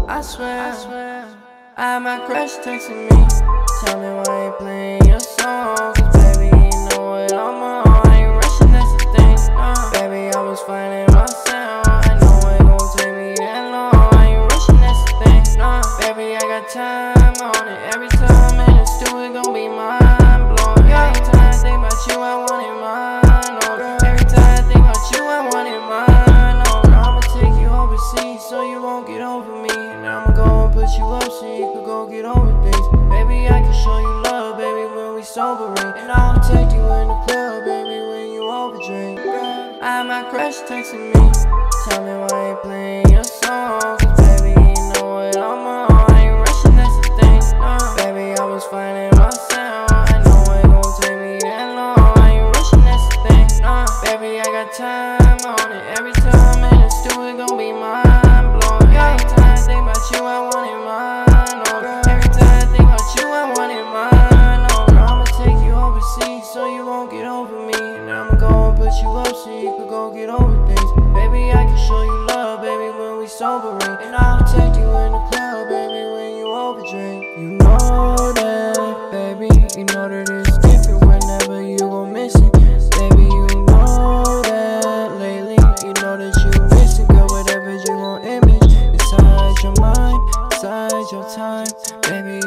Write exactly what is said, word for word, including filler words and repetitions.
I swear, I swear, I had my crush texting me, tell me why you playing your song. Cause baby, you know what I'm on. I ain't rushing, that's the thing. uh, Baby, I was finding myself. I know it gon' take me that long. I ain't rushing, that's the thing. uh, Baby, I got time on it. Every time in the studio, it gon' be mind blowing. Every time I think about you, I want it mine. oh. Every time I think about you, I want it mine. oh. I'ma take you overseas so you won't get over me. And I'ma go and put you up so you could go get over things. Baby, I can show you love, baby, when we sobering. And I'll take you in the club, baby, when you overdrink. I had my crush texting me, tell me why you playing your song. Cause baby, you know what I'm on. I ain't rushing, that's the thing. uh, Baby, I was finding myself. I know it gon' take me that long. I ain't rushing, that's the thing. uh, Baby, I got time on it. Every time in the studio, it gon' be mind blowing. Every time I think about you, I want it mine. oh. Every time I think about you, I want it mine. oh. I'ma take you overseas so you won't get over me. And I'ma go and put you up so you could go get over things. Baby, I can show you love, baby, when we sobering. And I'll take you in the club, baby, when you overdrink. You know that, baby, you know that it's different whenever you gon' miss it. Baby, you know that lately, you know that you missing, girl, whatever you gon' image inside your mind, inside your time. Baby,